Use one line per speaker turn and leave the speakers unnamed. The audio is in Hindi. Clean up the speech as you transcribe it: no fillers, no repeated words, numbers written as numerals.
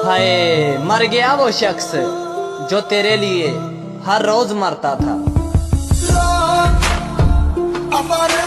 हाय मर गया वो शख्स जो तेरे लिए हर रोज मरता था।